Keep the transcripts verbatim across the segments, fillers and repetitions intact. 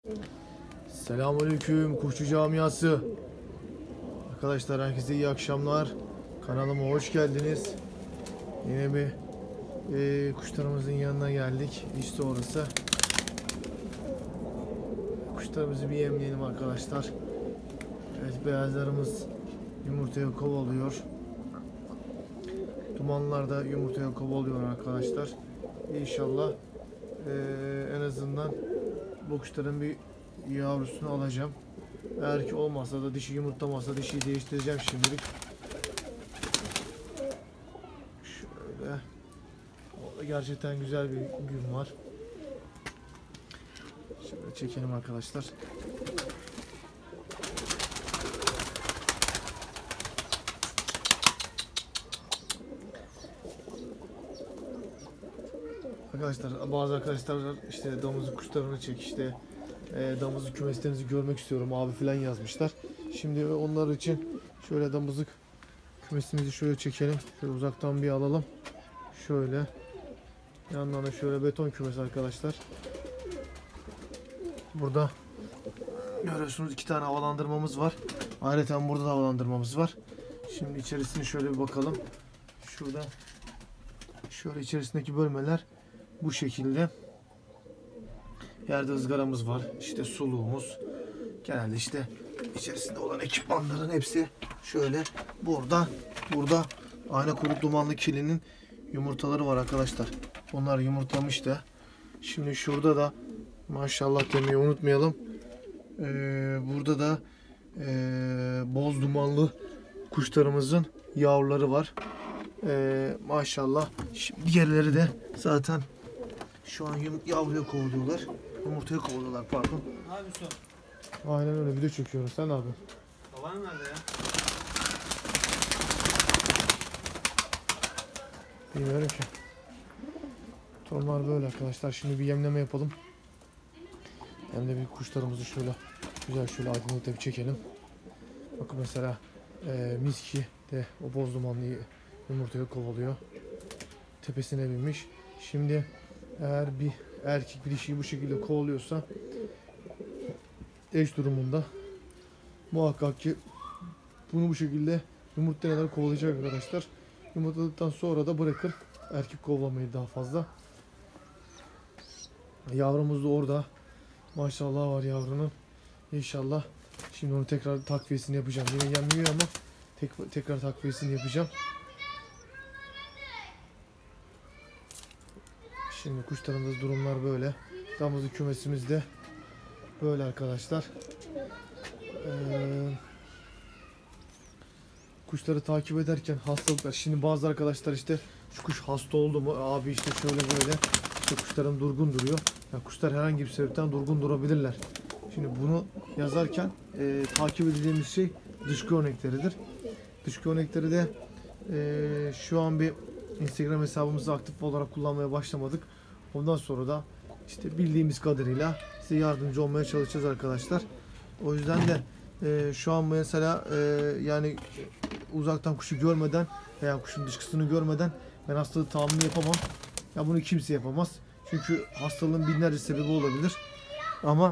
Selamünaleyküm Kuşçu Camiası. Arkadaşlar herkese iyi akşamlar. Kanalıma hoş geldiniz. Yine bir e, kuşlarımızın yanına geldik. İşte orası. Kuşlarımızı bir yemleyelim arkadaşlar. Evet, beyazlarımız yumurtaya kovalıyor. Dumanlar da yumurtaya kovalıyor arkadaşlar. İnşallah e, en azından bu kuşların bir yavrusunu alacağım. Eğer ki olmazsa da dişi yumurtlamazsa dişiyi değiştireceğim şimdilik. Şöyle. Orada gerçekten güzel bir gün var. Şöyle çekelim arkadaşlar. Arkadaşlar bazı arkadaşlar işte damızlık kuşlarını çek işte e, damızlık kümeslerinizi görmek istiyorum abi falan yazmışlar. Şimdi onlar için şöyle damızlık kümesimizi şöyle çekelim. Şöyle uzaktan bir alalım. Şöyle yandan da şöyle beton kümesi arkadaşlar. Burada görüyorsunuz iki tane havalandırmamız var. Ayrıca burada da havalandırmamız var. Şimdi içerisine şöyle bir bakalım. Şurada şöyle içerisindeki bölmeler bu şekilde. Yerde ızgaramız var. İşte suluğumuz. Genelde işte içerisinde olan ekipmanların hepsi şöyle burada. Burada ayna kuyruk dumanlı kilinin yumurtaları var arkadaşlar. Onlar yumurtlamış da. Şimdi şurada da maşallah demeyi unutmayalım. Ee, burada da ee, boz dumanlı kuşlarımızın yavruları var. Ee, maşallah. Şimdi diğerleri de zaten şu an yavruya kovalıyorlar. Yumurtaya kovalıyorlar pardon. Ne yapıyorsun? Aynen öyle, video çekiyorum. Sen ne yapıyorsun? Baban nerede ya? Bilmiyorum ki. Torunlar böyle arkadaşlar. Şimdi bir yemleme yapalım. Hem de bir kuşlarımızı şöyle güzel şöyle aydınlıkta bir çekelim. Bakın mesela e, miski de o boz dumanlı yumurtaya kovalıyor. Tepesine binmiş. Şimdi eğer bir erkek bir dişiyi bu şekilde kovalıyorsa eş durumunda muhakkak ki bunu bu şekilde yumurtlayarak kovalayacak arkadaşlar. Yumurtladıktan sonra da bırakır erkek kovalamayı daha fazla. Yavrumuz da orada. Maşallah var yavrunun. İnşallah şimdi onu tekrar takviyesini yapacağım. Yine yemliyor ama tek, tekrar takviyesini yapacağım. Şimdi kuşlarımız durumlar böyle. Damızlık kümesimiz de böyle arkadaşlar. Ee, kuşları takip ederken hastalıklar. Şimdi bazı arkadaşlar işte şu kuş hasta oldu mu abi işte şöyle böyle işte kuşlarım durgun duruyor. Yani kuşlar herhangi bir sebepten durgun durabilirler. Şimdi bunu yazarken e, takip edeceğimiz şey dışkı örnekleridir. Dışkı örnekleri de e, şu an bir Instagram hesabımızı aktif olarak kullanmaya başlamadık. Ondan sonra da işte bildiğimiz kadarıyla size yardımcı olmaya çalışacağız arkadaşlar. O yüzden de e, şu an mesela e, yani uzaktan kuşu görmeden veya kuşun dışkısını görmeden ben hastalığı tahmini yapamam. Ya bunu kimse yapamaz. Çünkü hastalığın binlerce sebebi olabilir. Ama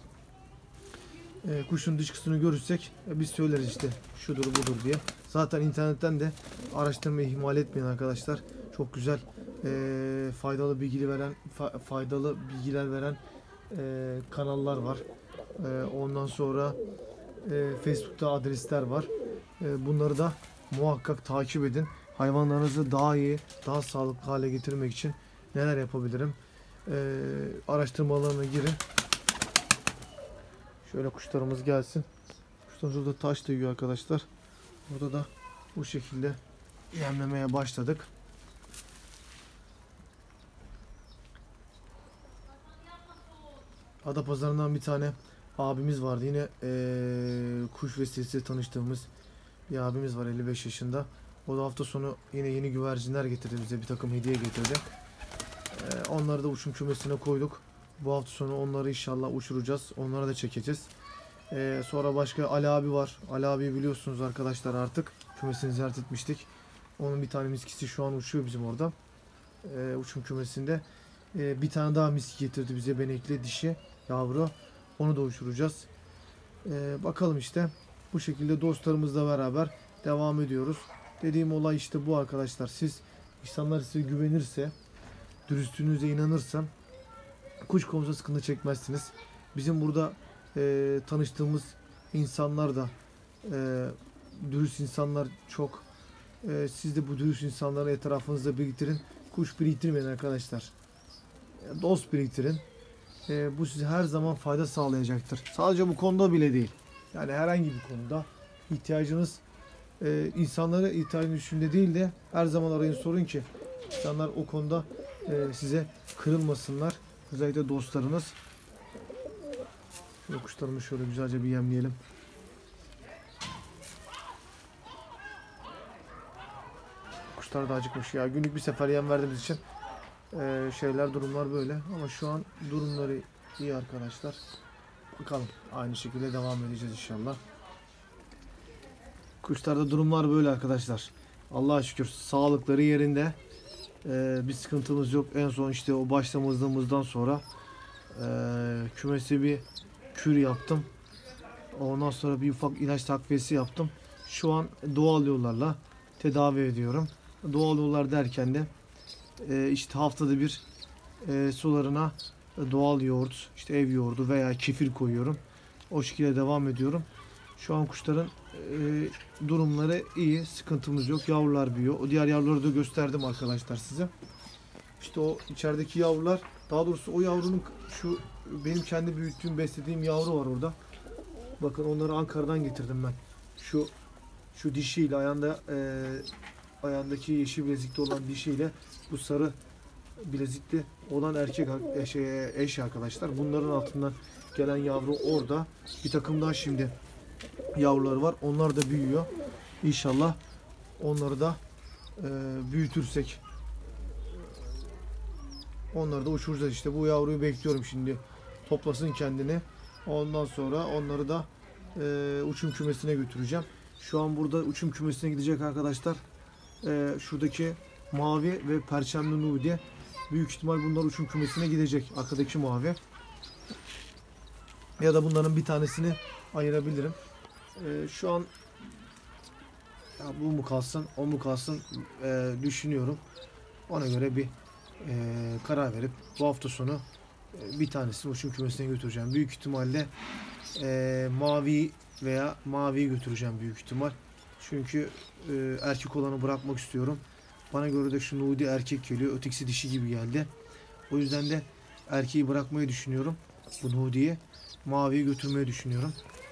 e, kuşun dışkısını görürsek e, biz söyleriz işte şudur budur diye. Zaten internetten de araştırmayı ihmal etmeyin arkadaşlar. Çok güzel e, faydalı bilgi veren fa faydalı bilgiler veren e, kanallar var. E, ondan sonra e, Facebook'ta adresler var. E, bunları da muhakkak takip edin. Hayvanlarınızı daha iyi, daha sağlıklı hale getirmek için neler yapabilirim? E, araştırmalarına girin. Şöyle kuşlarımız gelsin. Kuşlarımız burada taş da yiyor arkadaşlar. Burada da bu şekilde yemlemeye başladık. Adapazarı'ndan bir tane abimiz vardı. Yine ee, kuş vesilesiyle tanıştığımız bir abimiz var elli beş yaşında. O da hafta sonu yine yeni güvercinler getirdi bize, bir takım hediye getirdi. E, onları da uçum kümesine koyduk. Bu hafta sonu onları inşallah uçuracağız. Onlara da çekeceğiz. E, sonra başka Ali abi var. Ali abi biliyorsunuz arkadaşlar artık. Kümesini ziyaret etmiştik. Onun bir tane miskisi şu an uçuyor bizim orada. E, uçum kümesinde. E, bir tane daha miski getirdi bize, benekli dişi yavru. Onu da uçuracağız. Ee, bakalım işte. Bu şekilde dostlarımızla beraber devam ediyoruz. Dediğim olay işte bu arkadaşlar. Siz insanlar size güvenirse, dürüstlüğünüze inanırsa kuş konusunda sıkıntı çekmezsiniz. Bizim burada e, tanıştığımız insanlar da e, dürüst insanlar çok. E, siz de bu dürüst insanları etrafınızda biriktirin. Kuş biriktirmeyin arkadaşlar. Dost biriktirin. E, bu size her zaman fayda sağlayacaktır. Sadece bu konuda bile değil. Yani herhangi bir konuda ihtiyacınız e, insanlara ihtiyacınız düşünde değil de her zaman arayın, sorun ki insanlar o konuda e, size kırılmasınlar. Özellikle dostlarınız. Şöyle kuşlarımı şöyle güzelce bir yemleyelim. Kuşlar da acıkmış ya. Günlük bir sefer yem verdiğimiz için e, şeyler, durumlar böyle. Ama şu an durumları iyi arkadaşlar. Bakalım. Aynı şekilde devam edeceğiz inşallah. Kuşlarda durumlar böyle arkadaşlar. Allah'a şükür sağlıkları yerinde. Ee, bir sıkıntımız yok. En son işte o başlamadığımızdan sonra e, kümesi bir kür yaptım. Ondan sonra bir ufak ilaç takviyesi yaptım. Şu an doğal yollarla tedavi ediyorum. Doğal yollar derken de e, işte haftada bir e, sularına doğal yoğurt, işte ev yoğurdu veya kefir koyuyorum. O şekilde devam ediyorum. Şu an kuşların e, durumları iyi, sıkıntımız yok. Yavrular büyüyor. O diğer yavruları da gösterdim arkadaşlar size. İşte o içerideki yavrular, daha doğrusu o yavrunun şu benim kendi büyüttüğüm, beslediğim yavru var orada. Bakın onları Ankara'dan getirdim ben. Şu şu dişiyle ayağında e, ayağındaki yeşil bilezikli olan dişiyle bu sarı bilezikli olan erkek şey, eş arkadaşlar. Bunların altından gelen yavru orada. Bir takım daha şimdi yavruları var. Onlar da büyüyor. İnşallah onları da e, büyütürsek onları da uçuracağız işte. Bu yavruyu bekliyorum şimdi. Toplasın kendini. Ondan sonra onları da e, uçum kümesine götüreceğim. Şu an burada uçum kümesine gidecek arkadaşlar. E, şuradaki mavi ve perçemli nudi. Büyük ihtimal bunlar uçum kümesine gidecek. Arkadaki mavi. Ya da bunların bir tanesini ayırabilirim. Ee, şu an ya bu mu kalsın, o mu kalsın e, düşünüyorum. Ona göre bir e, karar verip bu hafta sonu e, bir tanesini uçum kümesine götüreceğim. Büyük ihtimalle e, mavi veya maviyi götüreceğim büyük ihtimal. Çünkü e, erkek olanı bırakmak istiyorum. Bana göre de şu nudi erkek geliyor. Ötekisi dişi gibi geldi. O yüzden de erkeği bırakmayı düşünüyorum. Bu nudiyi. Maviyi götürmeyi düşünüyorum.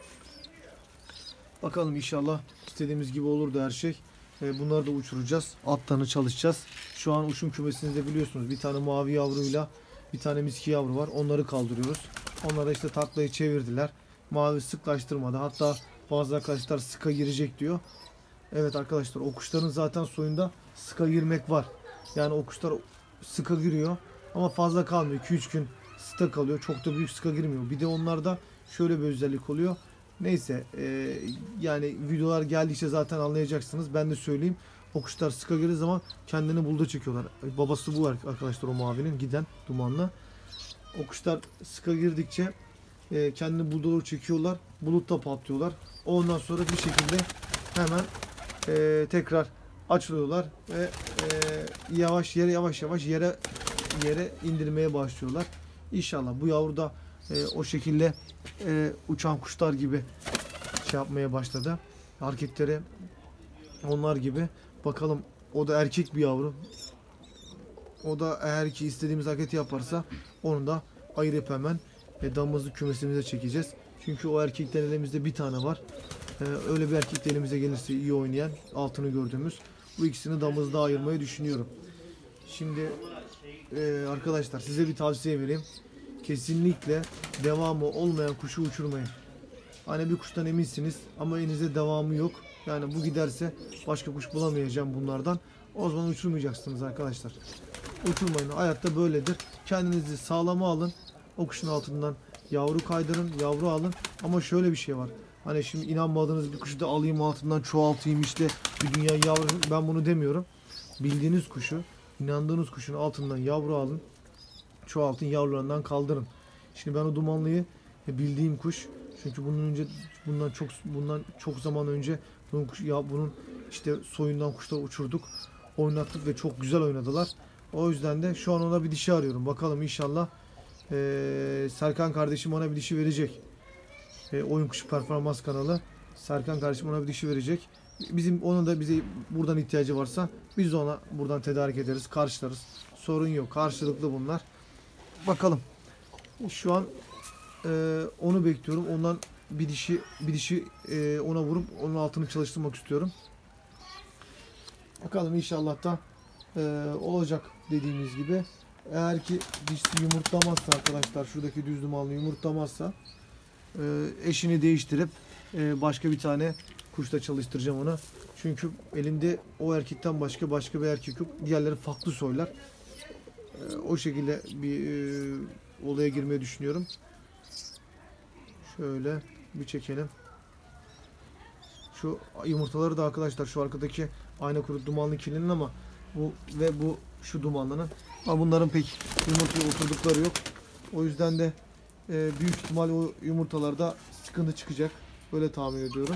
Bakalım inşallah istediğimiz gibi olur da her şey. Bunları da uçuracağız. Altlarını çalışacağız. Şu an uçum kümesinde biliyorsunuz bir tane mavi yavruyla bir tane miski yavru var. Onları kaldırıyoruz. Onlara işte taklayı çevirdiler. Mavi sıklaştırmadı. Hatta bazı arkadaşlar sıka girecek diyor. Evet arkadaşlar, o kuşların zaten soyunda sıka girmek var. Yani o kuşlar sıka giriyor ama fazla kalmıyor. iki üç gün sıka kalıyor. Çok da büyük sıka girmiyor. Bir de onlarda şöyle bir özellik oluyor. Neyse e, yani videolar geldikçe zaten anlayacaksınız. Ben de söyleyeyim. O kuşlar sıka girdiği zaman kendini bulda çekiyorlar. Babası bu arkadaşlar, o mavinin giden dumanla. O kuşlar sıka girdikçe e, kendini bulda doğru çekiyorlar. Bulutta patlıyorlar. Ondan sonra bir şekilde hemen e, tekrar açılıyorlar ve e, yavaş yere yavaş yavaş yere yere indirmeye başlıyorlar. İnşallah bu yavru da e, o şekilde e, uçan kuşlar gibi şey yapmaya başladı. Hareketleri onlar gibi. Bakalım, o da erkek bir yavru. O da eğer ki istediğimiz hareketi yaparsa onu da ayırıp hemen e, damızlık kümesimize çekeceğiz. Çünkü o erkekten elimizde bir tane var. E, öyle bir erkek de elimize gelirse iyi oynayan, altını gördüğümüz, bu ikisini damızda ayırmayı düşünüyorum. Şimdi e, arkadaşlar size bir tavsiye vereyim. Kesinlikle devamı olmayan kuşu uçurmayın. Hani bir kuştan eminsiniz ama elinizde devamı yok. Yani bu giderse başka kuş bulamayacağım bunlardan. O zaman uçurmayacaksınız arkadaşlar. Uçurmayın. Hayatta böyledir. Kendinizi sağlama alın. O kuşun altından yavru kaydırın, yavru alın. Ama şöyle bir şey var. Hani şimdi inanmadığınız bir kuşu da alayım altından çoğaltayım işte bir dünya yavru. Ben bunu demiyorum. Bildiğiniz kuşu, inandığınız kuşun altından yavru alın. Çoğaltın, yavrularından kaldırın. Şimdi ben o dumanlıyı e, bildiğim kuş. Çünkü bunun önce bundan çok bundan çok zaman önce bunun kuş, ya bunun işte soyundan kuşlar uçurduk, oynattık ve çok güzel oynadılar. O yüzden de şu an ona bir dişi arıyorum. Bakalım inşallah e, Serkan kardeşim ona bir dişi verecek. E, Oyun Kuşu Performans kanalı. Serkan kardeşim ona bir dişi verecek. Bizim onun da bize buradan ihtiyacı varsa biz de ona buradan tedarik ederiz, karşılarız. Sorun yok. Karşılıklı bunlar. Bakalım. Şu an e, onu bekliyorum. Ondan bir dişi bir dişi e, ona vurup onun altını çalıştırmak istiyorum. Bakalım inşallah da e, olacak dediğimiz gibi. Eğer ki dişi yumurtlamazsa arkadaşlar, şuradaki düz dumanlı yumurtlamazsa e, eşini değiştirip e, başka bir tane kuşla çalıştıracağım onu. Çünkü elimde o erkekten başka başka bir erkek yok. Diğerleri farklı soylar. E, o şekilde bir e, olaya girmeyi düşünüyorum. Şöyle bir çekelim. Şu yumurtaları da arkadaşlar şu arkadaki ayna kuru dumanlı kirlinin ama bu ve bu şu dumanlının. Ama bunların pek yumurtaya oturdukları yok. O yüzden de e, büyük ihtimal o yumurtalarda sıkıntı çıkacak. Böyle tahmin ediyorum.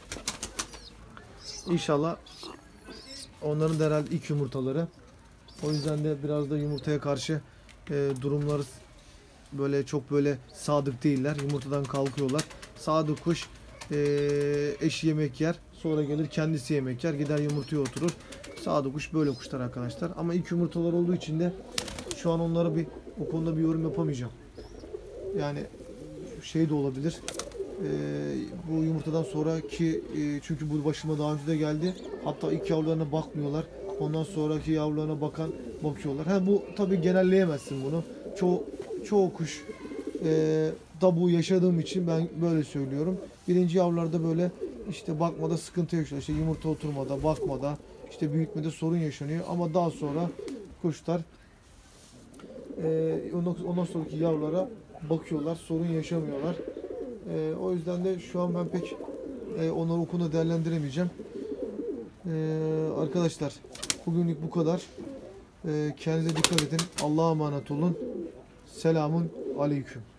İnşallah onların da herhalde ilk yumurtaları. O yüzden de biraz da yumurtaya karşı e, durumları böyle çok böyle sadık değiller. Yumurtadan kalkıyorlar. Sadık kuş e, eşi yemek yer. Sonra gelir kendisi yemek yer. Gider yumurtaya oturur. Sadık kuş böyle kuşlar arkadaşlar. Ama ilk yumurtalar olduğu için de şu an onlara bir o konuda bir yorum yapamayacağım. Yani şey de olabilir. E, bu yumurtadan sonraki e, çünkü bu başıma daha önce de geldi. Hatta ilk yavrularına bakmıyorlar. Ondan sonraki yavrularına bakan bakıyorlar. Ha bu tabii genelleyemezsin bunu. Çoğu çoğu kuş e, da bu yaşadığım için ben böyle söylüyorum. Birinci yavrularda böyle işte bakmada sıkıntı yaşıyor. İşte yumurta oturmada, bakmada, işte büyütmede sorun yaşanıyor. Ama daha sonra kuşlar e, ondan sonraki yavrulara bakıyorlar, sorun yaşamıyorlar. E, o yüzden de şu an ben pek e, onları o konuda değerlendiremeyeceğim. E, arkadaşlar bugünlük bu kadar. E, kendinize dikkat edin. Allah'a emanet olun. Selamun aleyküm.